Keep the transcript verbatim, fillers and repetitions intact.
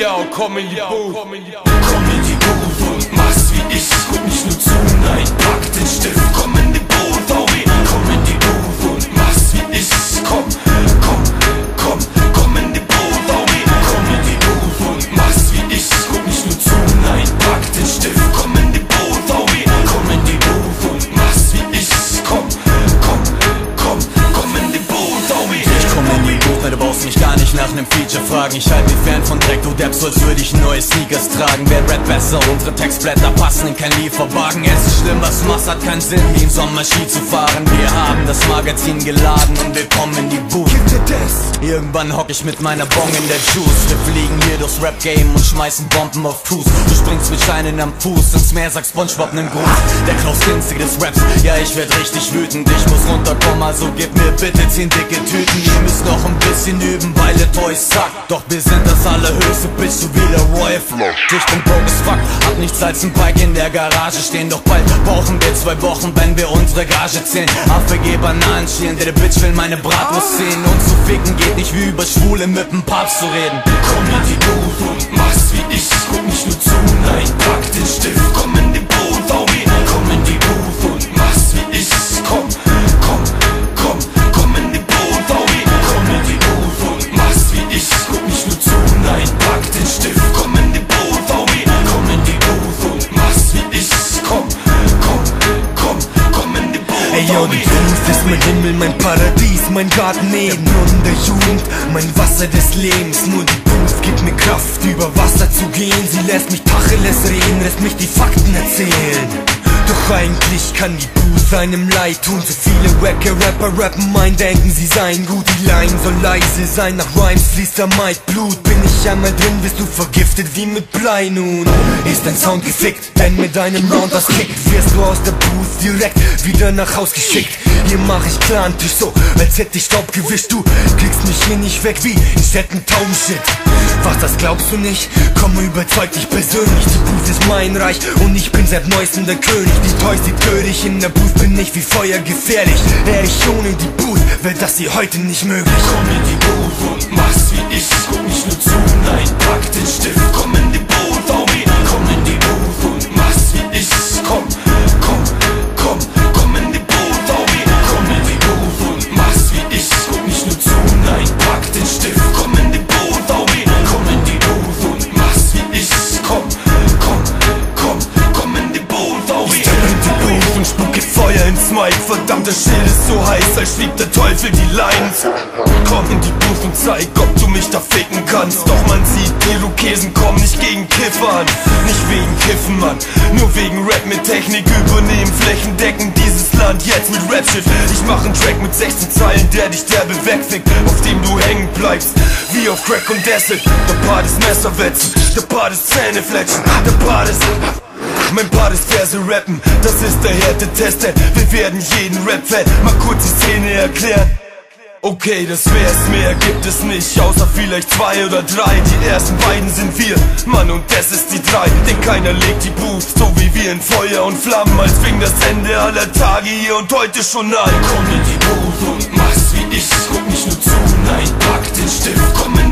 Yo, komm in die Booth. Komm in die Booth und mach's wie ich. Guck nicht nur zu, nein, pack den Stift. Komm in die Booth, oh weh. Komm in die Booth und mach's wie ich. Komm, komm, komm, komm in die Booth, oh weh. Komm in die Booth und mach's wie ich. Guck nicht nur zu, nein, pack den Stift. Komm in die Booth, oh weh. Komm in die Booth und mach's wie ich. Komm, komm, komm, komm in die Booth, oh weh. Ich komm in die Booth, du brauchst mich gar nicht nach nem Feature fragen. Ich halte mich fern von Dreck, du Depp, so als würde ich neue Sneakers tragen. Wer Rap besser, unsere Textblätter passen in kein Lieferwagen. Es ist schlimm, was du machst, hat keinen Sinn, wie im Sommer Ski zu fahren. Wir haben das Magazin geladen und wir kommen in die Booth. Irgendwann hock ich mit meiner Bong in der Juice. Wir fliegen hier durchs Rap-Game und schmeißen Bomben auf Fuß. Du springst mit Steinen am Fuß ins Meer, sagt Spongebob nen Gruß. Der Klaus Kinski des Raps, ja ich werd richtig wütend. Ich muss runterkommen, also gib mir bitte zehn dicke Tüten. Ihr müsst noch ein bisschen üben, weil ihr Toys sagt. Doch wir sind das allerhöchste, bist du wieder Roy Flush. Ich bin broke as fuck, hab nichts als ein Bike in der Garage stehen. Doch bald brauchen wir zwei Wochen, wenn wir unsere Gage zählen. Affe geh Bananen schälen, der Bitch will meine Bratwurst sehen. Und zu ficken geht nicht wie über Schwule mit dem Papst zu reden. Komm in die Booth und mach's wie ich. Guck nicht nur zu, nein, pack den Stift. Komm in die Booth, oh weh. Komm in die Booth und mach's wie ich. Komm, komm, komm, komm in die Booth, oh weh. Komm in die Booth und mach's wie ich. Guck nicht nur zu, nein, pack den Stift. Komm in die Booth, oh weh. Komm in die Booth und mach's wie ich. Komm, komm, komm, komm in die Booth, Ey, yo, die Booth ist mein Himmel, mein Paradies, mein Garten Eden. Brunnen der Jugend, mein Wasser des Lebens. Nur die Booth gibt mir Kraft, über Wasser zu gehen. Sie lässt mich Tacheles reden, lässt mich die Fakten erzählen. Doch eigentlich kann die Booth einem leid tun. Zu viele wacke Rapper rappen, mein denken sie seien gut. Die Line soll leise sein, nach Rhymes fließt der Mic Blut. Bin ich einmal drin, wirst du vergiftet wie mit Blei nun. Ist dein Sound gefickt, denn mit deinem Round was kickt, wirst du aus der Booth direkt wieder nach Haus geschickt. Hier mach ich Clan-Tisch so, als hätte ich Staub gewischt. Du kriegst mich hier nicht weg wie in Städten Taubenshit. Was, das glaubst du nicht? Komm, überzeug dich persönlich. Die Booth ist mein Reich und ich bin seit neuestem der König. Die Toys, die töte ich, in der Booth bin ich wie Feuer gefährlich. Ehrlich, ohne die Booth wäre das hier heute nicht möglich. Komm in die Booth und mach's wie ich. Guck nicht nur zu, nein, pack den Stift. Komm in die Booth, oh weh. Komm in die Booth und mach's wie ich. Komm, komm, komm, komm in die Booth, oh weh. Komm in die Booth und mach's wie ich. Guck nicht nur zu, nein, pack den Stift. Komm in die Booth, oh weh. Komm in die Booth und mach's wie ich. Komm, komm, komm, komm in die Booth, oh weh. Ich step in die Booth und spucke Feuer ins Mic. Verdammt, das Schild ist so heiß, als schiebt der Teufel die Lines. Komm in die Booth und zeig, ob du mich da ficken kannst. Doch man sieht, Irokesen kommen nicht gegen Kiffer an. Nicht wegen Kiffen, Mann, nur wegen Rap mit Technik. Übernehmen flächendeckend dieses Land jetzt mit Rap-Shit. Ich mach einen Track mit sechzehn Zeilen, der dich derbe wegfickt, auf dem du hängen bleibst, wie auf Crack und Acid. Der Part ist Messerwetzen, der Part ist Zähne fletschen, der Part ist... Mein Part ist Verse rappen, das ist der Härtetest. Wir werden jeden Rap-Fan mal kurz die Szene erklären. Okay, das wär's, mehr gibt es nicht, außer vielleicht zwei oder drei. Die ersten beiden sind wir, Mann, und das ist die drei. Denn keiner legt die Booth, so wie wir in Feuer und Flammen, als fing das Ende aller Tage hier und heute schon an. Komm in die Booth und mach's wie ich. Guck nicht nur zu, nein, pack den Stift. Komm in